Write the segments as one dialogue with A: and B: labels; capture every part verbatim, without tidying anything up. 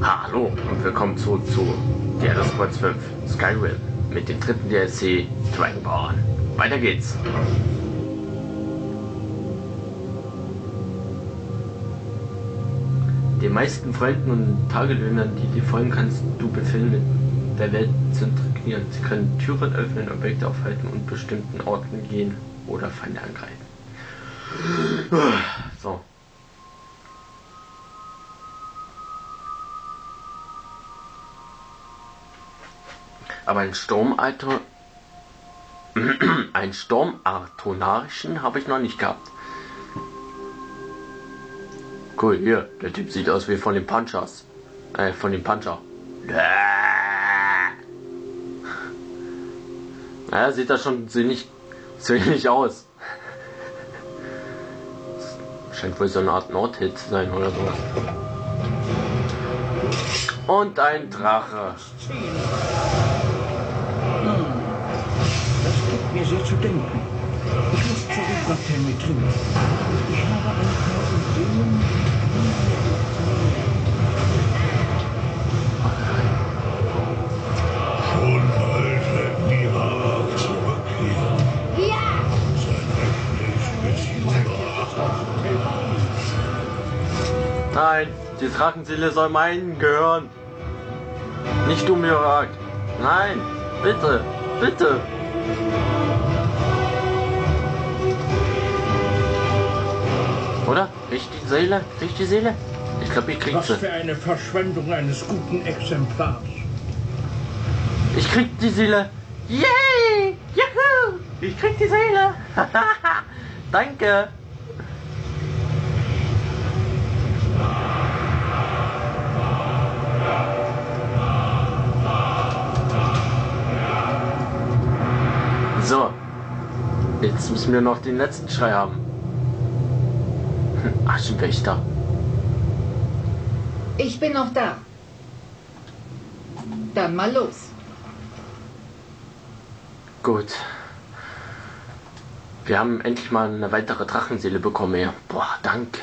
A: Hallo und willkommen zurück zu The Elder Scrolls fünf Skyrim mit dem dritten D L C Dragonborn. Weiter geht's. Den meisten Freunden und Tagelöhnern, die dir folgen, kannst du befehlen, mit der Welt zu integrieren. Sie können Türen öffnen, Objekte aufhalten und bestimmten Orten gehen oder Feinde angreifen. So. Aber ein Sturmarto ein Sturmartonarchen habe ich noch nicht gehabt. Cool, hier, der Typ sieht aus wie von den Punchers. Äh, von den Puncher. Naja, sieht das schon ziemlich, ziemlich aus. Scheint wohl so eine Art Nordhit zu sein oder sowas. Und ein Drache.
B: Das gibt mir sehr zu denken. Ich muss zurück nach Telmetrim. Ich habe ein paar Ideen.
C: Schon bald wird Mira zurückkehren.
D: Ja!
C: Sein Recht bis
A: Nein, die Drachenseele soll meinen gehören. Nicht du, Mirak. Nein, bitte, bitte. Oder? Krieg ich die Seele? Krieg ich die Seele? Ich glaube, ich krieg
B: Was
A: sie.
B: für eine Verschwendung eines guten Exemplars.
A: Ich krieg die Seele. Yay! Juhu! Ich krieg die Seele. Danke. So. Jetzt müssen wir noch den letzten Schrei haben. Hm, Aschenwächter.
D: Ich bin noch da. Dann mal los.
A: Gut. Wir haben endlich mal eine weitere Drachenseele bekommen, ja. Boah, danke.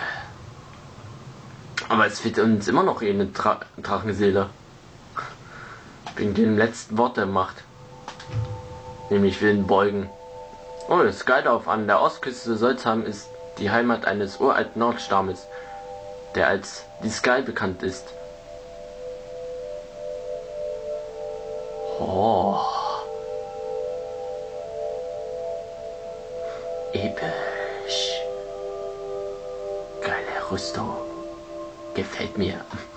A: Aber es fehlt uns immer noch eine Dra Drachenseele. Wegen dem letzten Wort der Macht. Nämlich Willen beugen. Oh, Skydorf an der Ostküste Solzheim ist die Heimat eines uralten Nordstammes, der als die Sky bekannt ist. Oh. Episch. Geile Rüstung. Gefällt mir.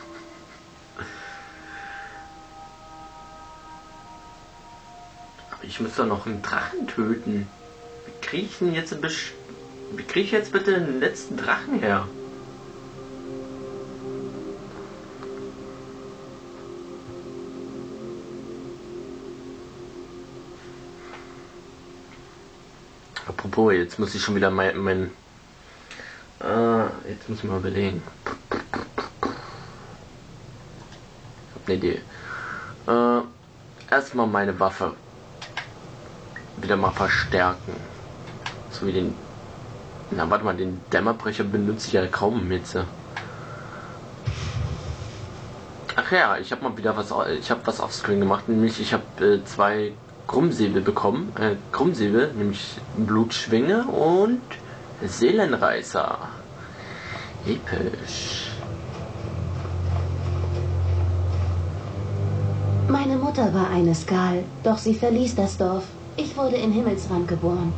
A: Aber ich muss doch noch einen Drachen töten. Wie kriege ich denn jetzt ein bisschen... Wie kriege ich jetzt bitte den letzten Drachen her? Apropos, jetzt muss ich schon wieder mein... mein äh, jetzt muss ich mal überlegen. Ich hab eine Idee. Äh, erstmal meine Waffe wieder mal verstärken. So wie den... Na, warte mal, den Dämmerbrecher benutze ich ja kaum mit. Ach ja, ich habe mal wieder was... Ich habe was offscreen gemacht, nämlich ich habe äh, zwei Krummsäbel bekommen. Äh, Krummsäbel, nämlich Blutschwinge und Seelenreißer. Episch.
E: Meine Mutter war eine Skal, doch sie verließ das Dorf. Ich wurde in Himmelsrand geboren.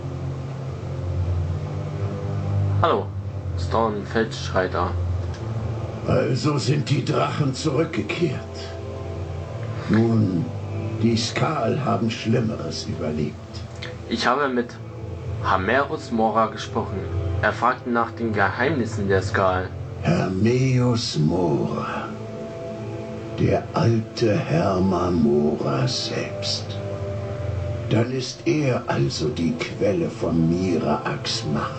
A: Hallo, Storn Feldschreiter.
C: Also sind die Drachen zurückgekehrt. Nun, die Skal haben Schlimmeres überlebt.
A: Ich habe mit Hamerus Mora gesprochen. Er fragte nach den Geheimnissen der Skal.
C: Hermeus Mora. Der alte Herma Mora selbst. Dann ist er also die Quelle von Miraaks Macht.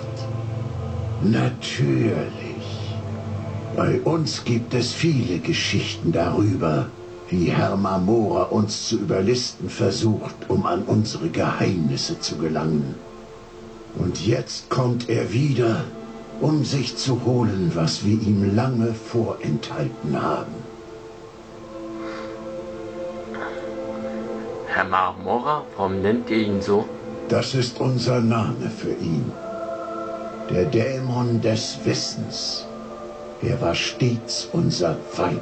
C: Natürlich. Bei uns gibt es viele Geschichten darüber, wie Herma Mora uns zu überlisten versucht, um an unsere Geheimnisse zu gelangen. Und jetzt kommt er wieder, um sich zu holen, was wir ihm lange vorenthalten haben.
A: Herr Mora, warum nennt ihr ihn so?
C: Das ist unser Name für ihn. Der Dämon des Wissens. Er war stets unser Feind.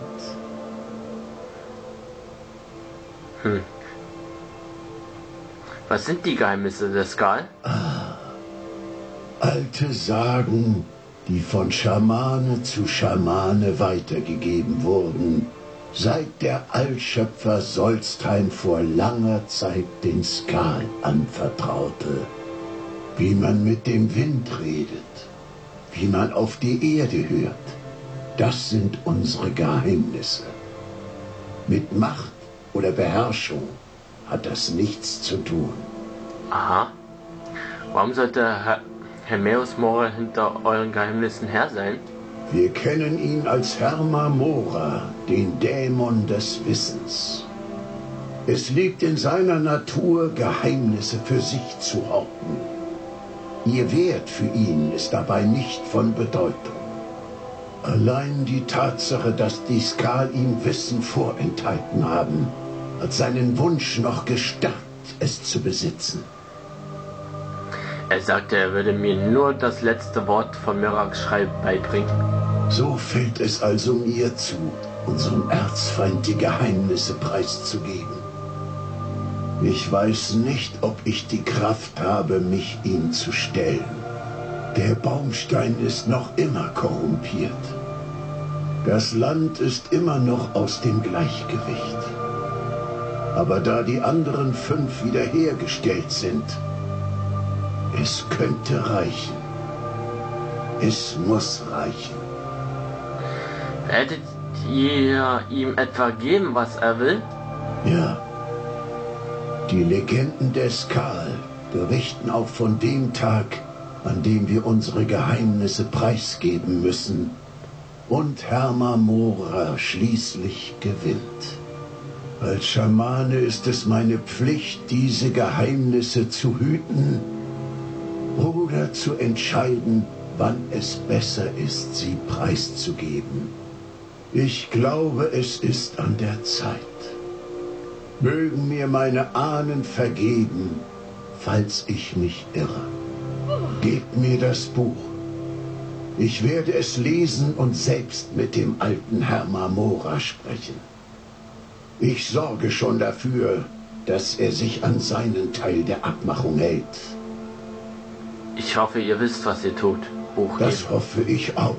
A: Hm. Was sind die Geheimnisse des Skal?
C: Ah, alte Sagen, die von Schamane zu Schamane weitergegeben wurden, seit der Allschöpfer Solstheim vor langer Zeit den Skal anvertraute. Wie man mit dem Wind redet, wie man auf die Erde hört, das sind unsere Geheimnisse. Mit Macht oder Beherrschung hat das nichts zu tun.
A: Aha. Warum sollte Herr Hermaeus Mora hinter euren Geheimnissen her sein?
C: Wir kennen ihn als Herma Mora, den Dämon des Wissens. Es liegt in seiner Natur, Geheimnisse für sich zu horten. Ihr Wert für ihn ist dabei nicht von Bedeutung. Allein die Tatsache, dass die Skal ihm Wissen vorenthalten haben, hat seinen Wunsch noch gestärkt, es zu besitzen.
A: Er sagte, er würde mir nur das letzte Wort von Mirax Schreib beibringen.
C: So fällt es also mir zu, unserem Erzfeind die Geheimnisse preiszugeben. Ich weiß nicht, ob ich die Kraft habe, mich ihm zu stellen. Der Baumstein ist noch immer korrumpiert. Das Land ist immer noch aus dem Gleichgewicht. Aber da die anderen fünf wiederhergestellt sind, es könnte reichen. Es muss reichen.
A: Werdet ihr ihm etwa geben, was er will?
C: Ja. Die Legenden der Skal berichten auch von dem Tag, an dem wir unsere Geheimnisse preisgeben müssen und Herma Mora schließlich gewinnt. Als Schamane ist es meine Pflicht, diese Geheimnisse zu hüten oder zu entscheiden, wann es besser ist, sie preiszugeben. Ich glaube, es ist an der Zeit. Mögen mir meine Ahnen vergeben, falls ich mich irre. Gebt mir das Buch. Ich werde es lesen und selbst mit dem alten Herma Mora sprechen. Ich sorge schon dafür, dass er sich an seinen Teil der Abmachung hält.
A: Ich hoffe, ihr wisst, was ihr tut, Buchgeber.
C: Das hoffe ich auch.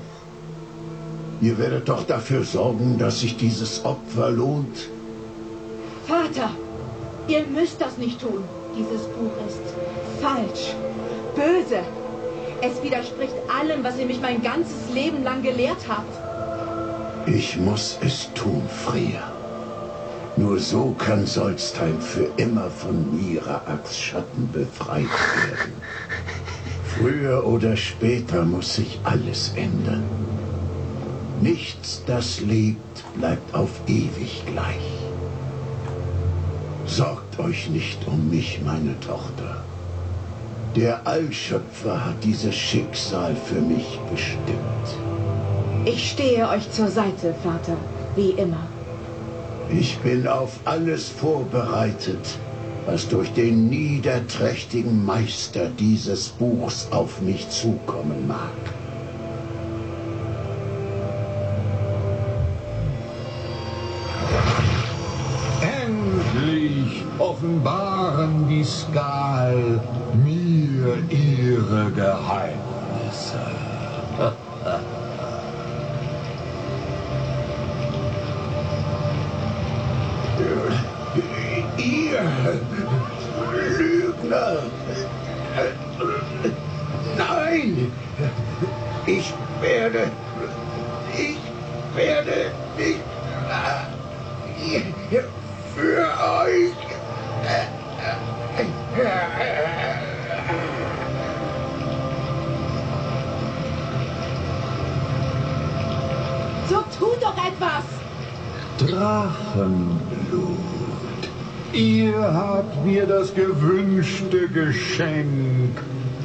C: Ihr werdet doch dafür sorgen, dass sich dieses Opfer lohnt.
D: Vater, ihr müsst das nicht tun. Dieses Buch ist falsch, böse. Es widerspricht allem, was ihr mich mein ganzes Leben lang gelehrt habt.
C: Ich muss es tun, Freya. Nur so kann Solstheim für immer von Miraaks Schatten befreit werden. Früher oder später muss sich alles ändern. Nichts, das lebt, bleibt auf ewig gleich. Sorgt euch nicht um mich, meine Tochter. Der Allschöpfer hat dieses Schicksal für mich bestimmt.
D: Ich stehe euch zur Seite, Vater, wie immer.
C: Ich bin auf alles vorbereitet, was durch den niederträchtigen Meister dieses Buchs auf mich zukommen mag.
B: Endlich offenbaren die Skal mir ihre Geheimnisse.
C: Ihr Lügner! Nein! Ich werde... Ich werde nicht... Für euch...
D: So tut doch etwas!
B: Drachenblut. Ihr habt mir das gewünschte Geschenk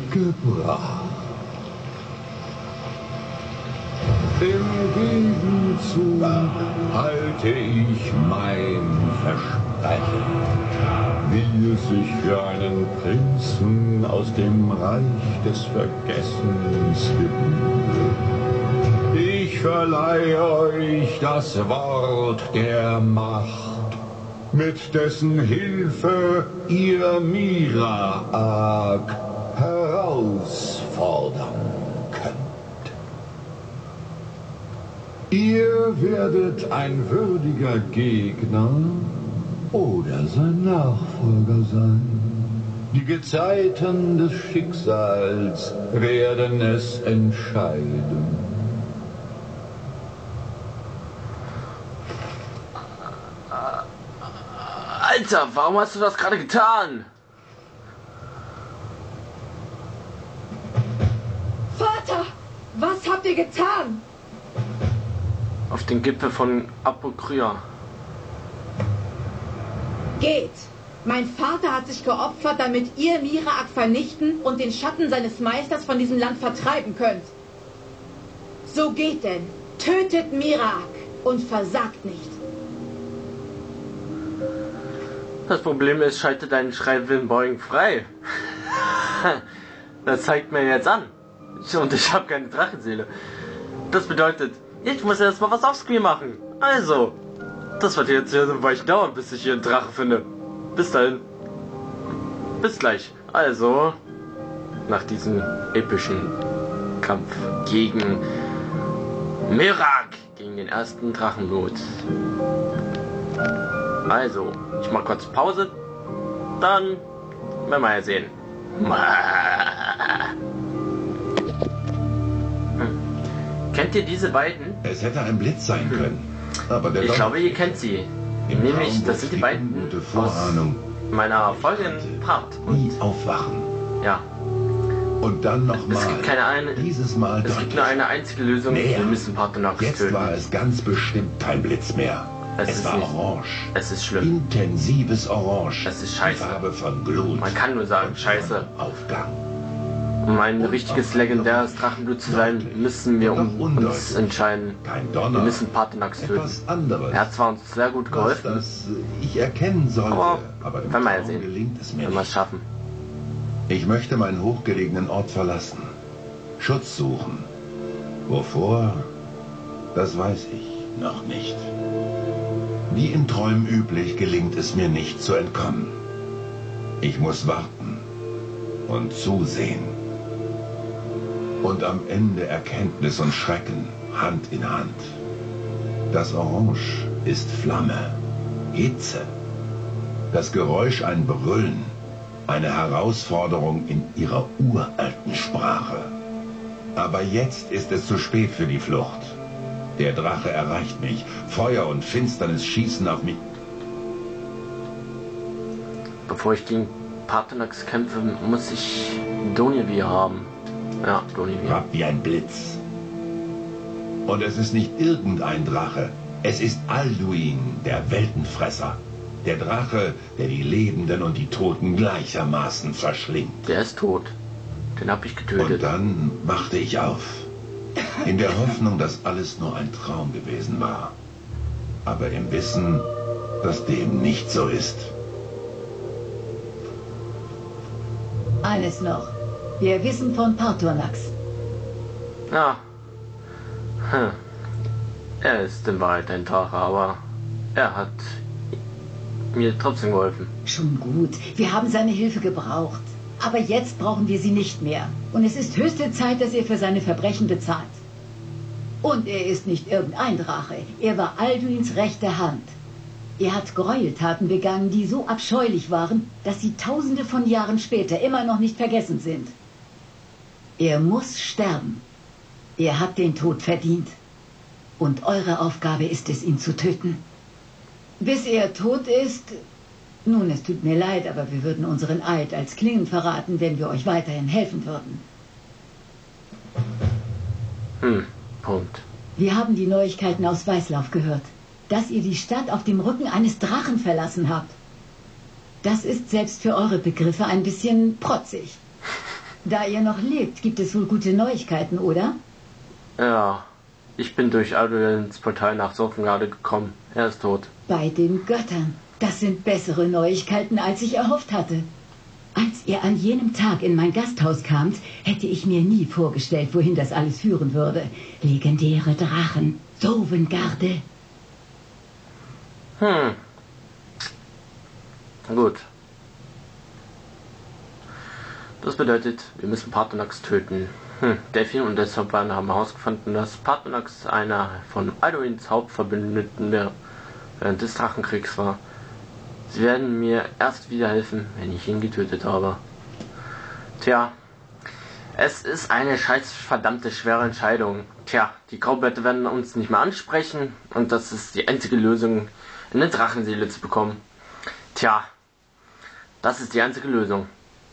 B: gebracht. Im Gegenzug
C: Kreuzzug halte ich mein Versprechen, wie es sich für einen Prinzen aus dem Reich des Vergessens gebührt. Ich verleihe euch das Wort der Macht, mit dessen Hilfe ihr Miraak herausfordern könnt. Ihr werdet ein würdiger Gegner oder sein Nachfolger sein. Die Gezeiten des Schicksals werden es entscheiden.
A: Alter, warum hast du das gerade getan?
D: Vater, was habt ihr getan?
A: Auf den Gipfel von Apokrya.
D: Geht! Mein Vater hat sich geopfert, damit ihr Miraak vernichten und den Schatten seines Meisters von diesem Land vertreiben könnt. So geht denn. Tötet Miraak und versagt nicht.
A: Das Problem ist, schalte deinen Schreibwillen Beugen frei. Das zeigt mir jetzt an. Und ich habe keine Drachenseele. Das bedeutet, ich muss erstmal was offscreen machen. Also, das wird jetzt hier so weit dauern, bis ich hier einen Drache finde. Bis dahin. Bis gleich. Also, nach diesem epischen Kampf gegen Miraak, gegen den ersten Drachenblut. Also, ich mach kurz Pause, dann werden wir ja sehen. Hm. Kennt ihr diese beiden?
C: Es hätte ein Blitz sein können. Aber der
A: Ich
C: Donner
A: glaube, ihr kennt sie.
C: im
A: Nämlich,
C: Traum
A: das sind die beiden
C: gute
A: aus
C: Vorahnung.
A: meiner folgenden Part.
C: Nie
A: Und
C: aufwachen.
A: ja,
C: Und dann nochmal.
A: es gibt keine eine,
C: Dieses Mal
A: es gibt
C: deutlich.
A: nur eine einzige Lösung.
C: Näher.
A: Wir müssen Parthenax
C: Jetzt
A: töten.
C: war es ganz bestimmt kein Blitz mehr.
A: Es
C: Es,
A: ist
C: war
A: nicht-
C: orange.
A: Es ist schlimm.
C: Intensives Orange.
A: Es ist scheiße.
C: Die Farbe von Glut.
A: Man kann nur sagen,
C: und
A: scheiße.
C: Aufgang.
A: Um ein richtiges legendäres Drachenblut zu sein, müssen wir um uns entscheiden.
C: Kein
A: Wir
C: Donner.
A: müssen Parthenax töten.
C: Etwas anderes.
A: Er hat zwar uns sehr gut
C: was
A: geholfen,
C: das ich erkennen sollte.
A: aber
C: aber im
A: werden wir ja
C: Traum
A: sehen,
C: gelingt es mir
A: wenn wir es
C: nicht.
A: schaffen.
C: Ich möchte meinen hochgelegenen Ort verlassen. Schutz suchen. Wovor? Das weiß ich noch nicht. Wie in Träumen üblich gelingt es mir nicht zu entkommen. Ich muss warten und zusehen. Und am Ende Erkenntnis und Schrecken, Hand in Hand. Das Orange ist Flamme, Hitze. Das Geräusch ein Brüllen, eine Herausforderung in ihrer uralten Sprache. Aber jetzt ist es zu spät für die Flucht. Der Drache erreicht mich. Feuer und Finsternis schießen auf mich.
A: Bevor ich gegen Parthenax kämpfe, muss ich Donivi haben. Ja, Donivi.
C: Rapp wie ein Blitz. Und es ist nicht irgendein Drache. Es ist Alduin, der Weltenfresser. Der Drache, der die Lebenden und die Toten gleichermaßen verschlingt.
A: Der ist tot. Den hab ich
C: Und
A: getötet.
C: dann wachte ich auf. In der Hoffnung, dass alles nur ein Traum gewesen war. Aber im Wissen, dass dem nicht so ist.
F: Eines noch. Wir wissen von Parthenax.
A: Ja. Hm. Er ist in Wahrheit ein Drache, aber er hat mir trotzdem geholfen.
F: Schon gut. Wir haben seine Hilfe gebraucht. Aber jetzt brauchen wir sie nicht mehr. Und es ist höchste Zeit, dass er für seine Verbrechen bezahlt. Und er ist nicht irgendein Drache. Er war Alduins rechte Hand. Er hat Gräueltaten begangen, die so abscheulich waren, dass sie tausende von Jahren später immer noch nicht vergessen sind. Er muss sterben. Er hat den Tod verdient. Und eure Aufgabe ist es, ihn zu töten. Bis er tot ist... Nun, es tut mir leid, aber wir würden unseren Eid als Klingen verraten, wenn wir euch weiterhin helfen würden.
A: Hm, Punkt.
F: Wir haben die Neuigkeiten aus Weißlauf gehört, dass ihr die Stadt auf dem Rücken eines Drachen verlassen habt. Das ist selbst für eure Begriffe ein bisschen protzig. Da ihr noch lebt, gibt es wohl gute Neuigkeiten, oder?
A: Ja, Ich bin durch Alduin ins Portal nach Sovngarde gekommen. Er ist tot.
F: Bei den Göttern. Das sind bessere Neuigkeiten, als ich erhofft hatte. Als ihr an jenem Tag in mein Gasthaus kamt, hätte ich mir nie vorgestellt, wohin das alles führen würde. Legendäre Drachen, Sovngarde.
A: Hm. Gut. Das bedeutet, wir müssen Paarthurnax töten. Hm. Delphine und der Sopan haben herausgefunden, dass Paarthurnax einer von Alduins Hauptverbündeten während des Drachenkriegs war. Sie werden mir erst wieder helfen, wenn ich ihn getötet habe. Tja, es ist eine scheiß verdammte schwere Entscheidung. Tja, die Graubärte werden uns nicht mehr ansprechen und das ist die einzige Lösung, eine Drachenseele zu bekommen. Tja, das ist die einzige Lösung.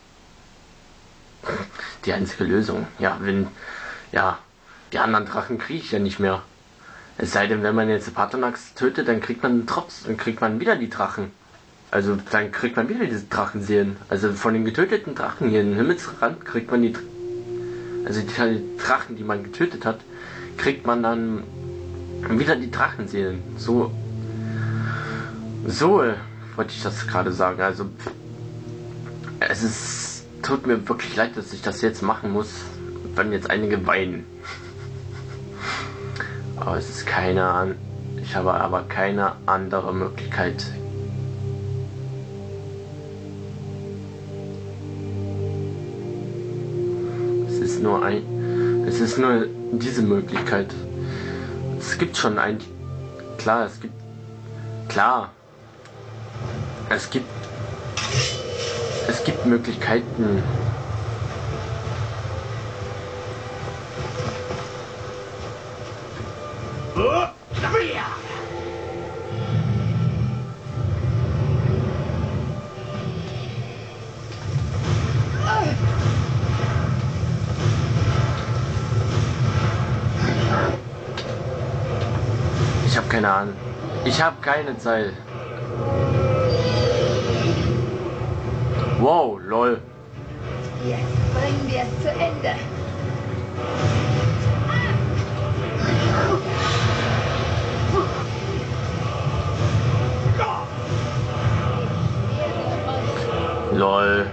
A: Die einzige Lösung. Ja, wenn, ja, die anderen Drachen kriege ich ja nicht mehr. Es sei denn, wenn man jetzt Paarthurnax tötet, dann kriegt man trotzdem, dann kriegt man wieder die Drachen. Also dann kriegt man wieder diese Drachenseelen. Also von den getöteten Drachen hier in Himmelsrand kriegt man die, also die Drachen, die man getötet hat, kriegt man dann wieder die Drachenseelen. So, so äh, wollte ich das gerade sagen. Also es ist, tut mir wirklich leid, dass ich das jetzt machen muss, wenn jetzt einige weinen. Aber es ist keine an, ich habe aber keine andere Möglichkeit. Es ist nur ein, es ist nur diese Möglichkeit. Es gibt schon ein, klar, es gibt, klar, es gibt, es gibt Möglichkeiten. Ich habe keine Ahnung. Ich habe keine Zeit. Wow, lol.
F: Jetzt bringen wir es zu Ende.
A: Lol.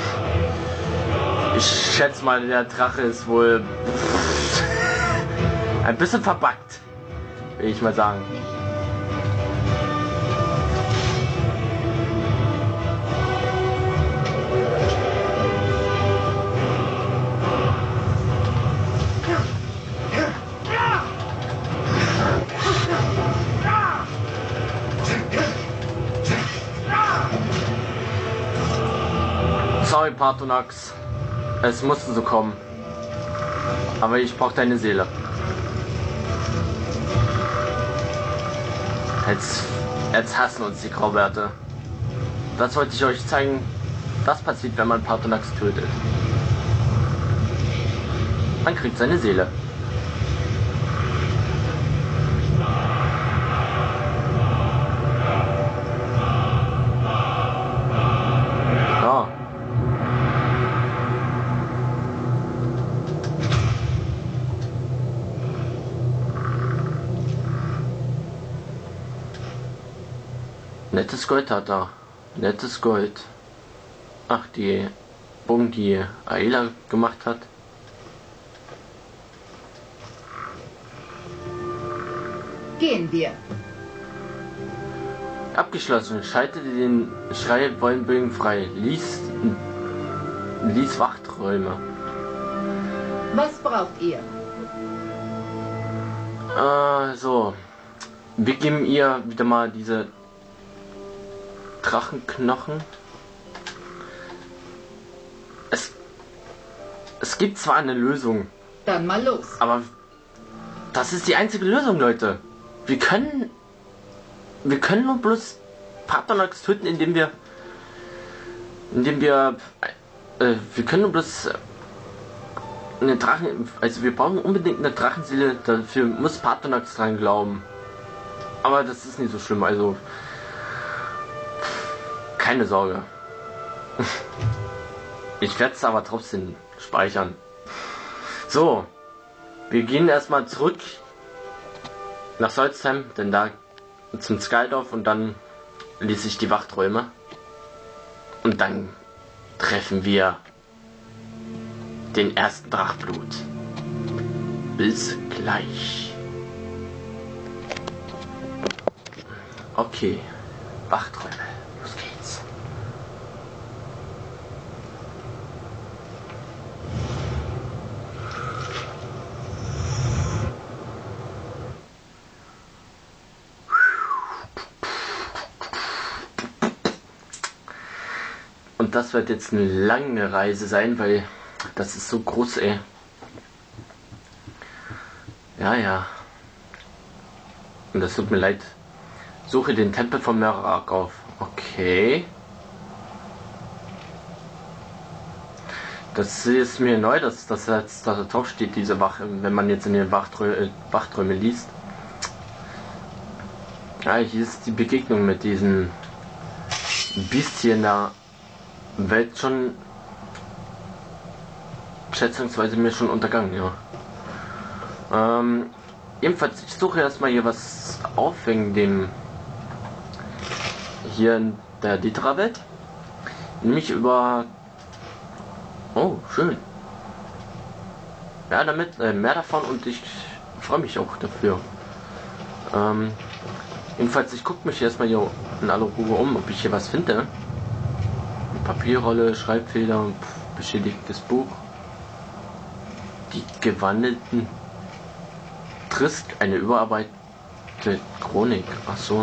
A: Ich schätze mal, der Drache ist wohl ein bisschen verbuggt, will ich mal sagen. Sorry, Paarthurnax. Es musste so kommen. Aber ich brauche deine Seele. Jetzt, jetzt hassen uns die Graubärte. Das wollte ich euch zeigen. Das passiert, wenn man Paarthurnax tötet. Man kriegt seine Seele. Ja. Nettes Gold hat er. Nettes Gold. Ach, die Bogen, die Aela gemacht hat.
F: Gehen wir.
A: Abgeschlossen. Schaltete den Schreibwollenbögen frei. Lies, lies Wachträume.
F: Was braucht ihr?
A: Äh, so. Wir geben ihr wieder mal diese Drachenknochen. Es, es gibt zwar eine Lösung.
F: Dann mal los.
A: Aber das ist die einzige Lösung, Leute. Wir können, wir können nur bloß Paarthurnax töten, indem wir, indem wir, äh, wir können nur bloß eine Drachen, also wir brauchen unbedingt eine Drachenseele. Dafür muss Paarthurnax dran glauben. Aber das ist nicht so schlimm. Also keine Sorge. Ich werde es aber trotzdem speichern. So, wir gehen erstmal zurück nach Solstheim, denn da zum Skaldorf und dann ließ ich die Wachträume. Und dann treffen wir den ersten Drachblut. Bis gleich. Okay, Wachträume, los geht's. Und das wird jetzt eine lange Reise sein, weil das ist so groß, ey. Ja, ja. Und das tut mir leid. Suche den Tempel von Merak auf. Okay. Das ist mir neu, dass das jetzt da drauf steht, diese Wache, wenn man jetzt in den Wachtrö äh, Wachträume liest. Ja, hier ist die Begegnung mit diesen Bestien der Welt schon schätzungsweise mir schon untergangen, ja. Ähm, ebenfalls, ich suche erstmal hier was auf wegen dem hier in der Dithra-Welt. Nämlich über... Oh, schön. Ja, damit äh, mehr davon und ich freue mich auch dafür. Ähm, jedenfalls, ich gucke mich erstmal hier in aller Ruhe um, ob ich hier was finde. Papierrolle, Schreibfeder, pf, beschädigtes Buch. Die gewandelten Trisk, eine überarbeitete Chronik. Ach so.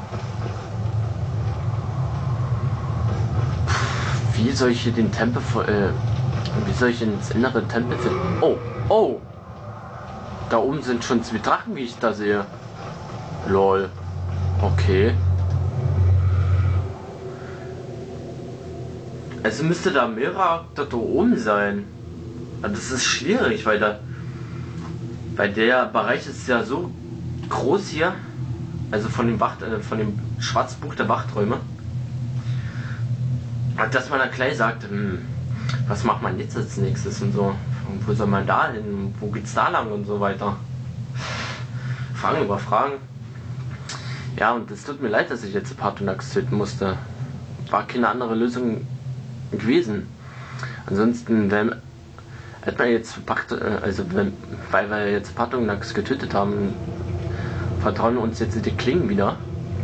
A: Pff, wie soll ich hier den Tempel, äh, wie soll ich ins innere Tempel finden? Oh, oh! Da oben sind schon zwei Drachen, wie ich da sehe. Lol. Okay. Also müsste da Merak da oben sein. Das ist schwierig, weil da, weil der Bereich ist ja so groß hier, also von dem Wacht, äh, von dem Schwarzbuch der Wachträume, dass man da gleich sagt, hm, was macht man jetzt als nächstes und so, und wo soll man da hin, wo geht's da lang und so weiter. Fragen über Fragen. Ja, und es tut mir leid, dass ich jetzt Paarthurnax töten musste. War keine andere Lösung gewesen. Ansonsten, wenn hätte man jetzt verpackt, also wenn, weil wir jetzt Paarthurnax getötet haben, vertrauen uns jetzt die Klingen wieder.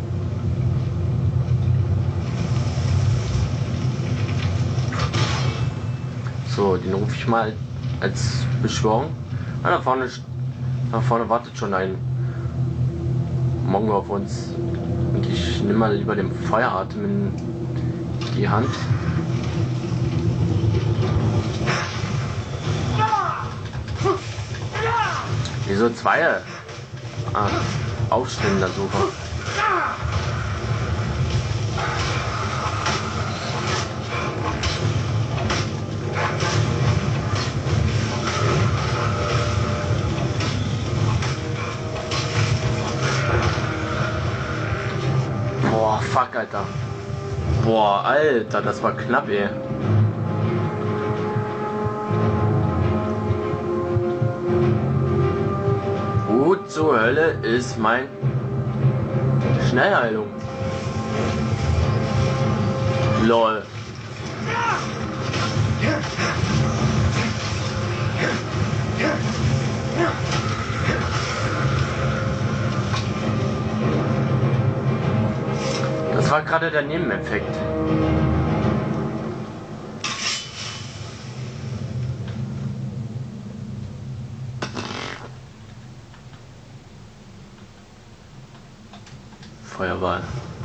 A: So, den rufe ich mal als Beschwörung. Ah, da vorne, da vorne wartet schon ein Mongo auf uns. Und ich nehme mal lieber den Feueratem in die Hand. Wieso zwei? Ah, aufstehender Sucher. Boah, fuck, Alter. Boah, Alter, das war knapp, ey. Wo zur Hölle ist mein Schnellheilung? Lol. Das war gerade der Nebeneffekt. Feuerball.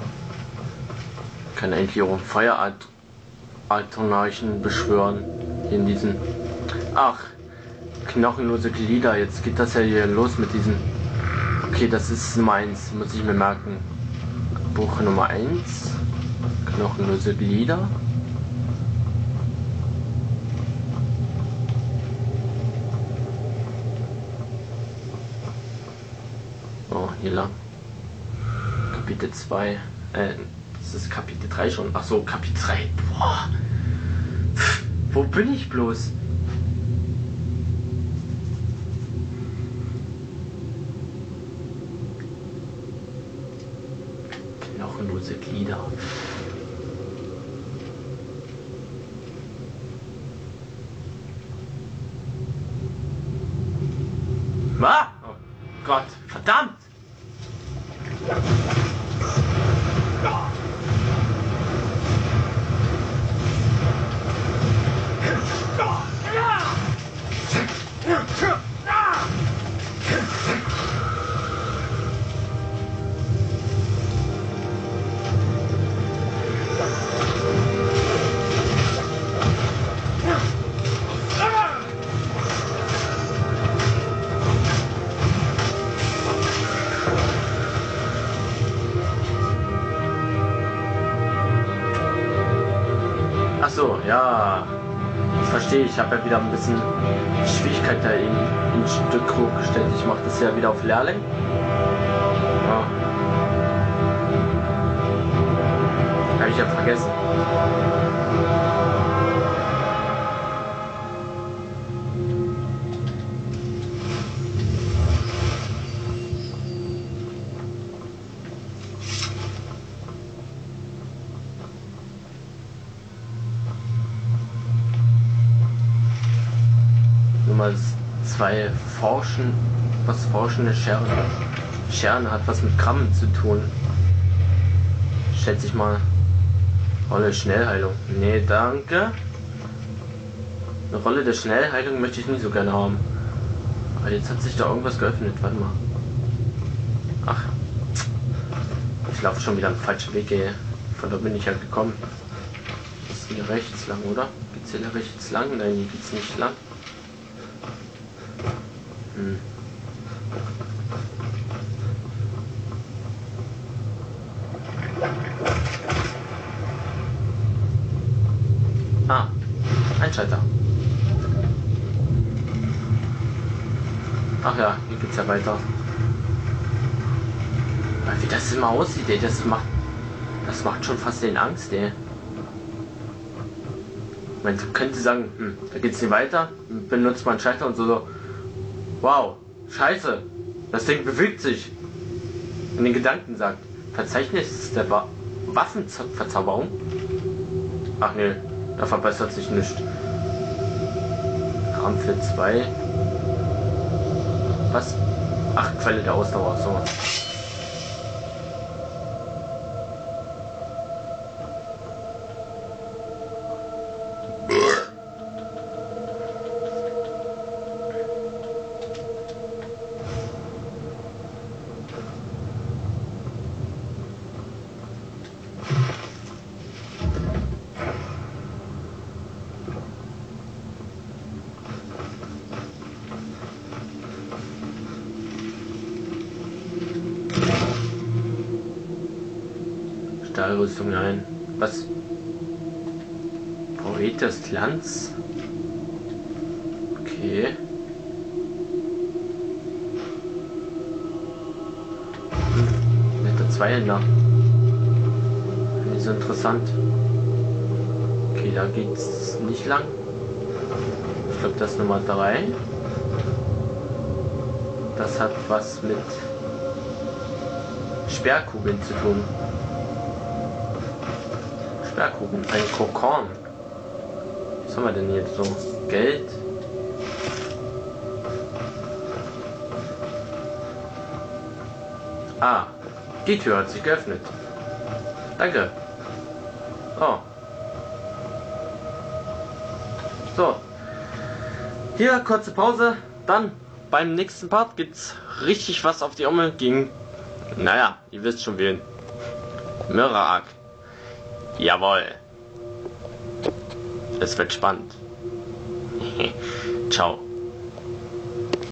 A: Kann eigentlich auch Feuerartonarchen beschwören. Hier in diesen. Ach, knochenlose Glieder. Jetzt geht das ja hier los mit diesen. Okay, das ist Nummer eins, muss ich mir merken. Buch Nummer eins. Knochenlose Glieder. Oh, hier lang. Kapitel zwei. Äh, das ist Kapitel drei schon. Ach so, Kapitel drei. Boah. Pff, wo bin ich bloß? Knochenlose Glieder. Ah! Oh Gott, verdammt! Ach so, ja, das verstehe ich. Ich habe ja wieder ein bisschen Schwierigkeit da in, in Stück hochgestellt. Ich mache das ja wieder auf Lehrling. Ja. Habe ich ja vergessen. Nummer zwei, forschen, was forschende Scheren. Scheren hat was mit Krammen zu tun. Schätze ich mal. Rolle Schnellheilung. Nee, danke. Eine Rolle der Schnellheilung möchte ich nie so gerne haben. Aber jetzt hat sich da irgendwas geöffnet. Warte mal. Ach. Ich laufe schon wieder am falschen Weg, ey. Von da bin ich ja gekommen. Das ist hier rechts lang, oder? Geht's hier rechts lang? Nein, hier geht's nicht lang. Hm. Ah, ein Schalter. Ach ja, hier geht's ja weiter. Wie das immer aussieht, ey, das macht, das macht schon fast den Angst, ey. Man könnte sagen, hm, da geht's nicht weiter, benutzt man Schalter und so, so. Wow, scheiße, das Ding bewegt sich. In den Gedanken sagt, Verzeichnis der Wa Waffenverzauberung. Ach nee, da verbessert sich nichts. Raum für zwei. Was? Ach, Quelle der Ausdauer, so. Stahlrüstung, nein. Was? Poet des Glanz? Okay. Netter Zweihänder. Nicht so interessant. Okay, da geht's nicht lang. Ich glaube, das ist Nummer drei. Das hat was mit Sperrkugeln zu tun. Sperrkugeln, ein Kokon. Was haben wir denn jetzt so? Geld. Ah, die Tür hat sich geöffnet. Danke. Oh. So. Hier, kurze Pause. Dann beim nächsten Part gibt's richtig was auf die Omme gegen. Naja, ihr wisst schon wen. Miraak. Jawohl. Es wird spannend. Ciao.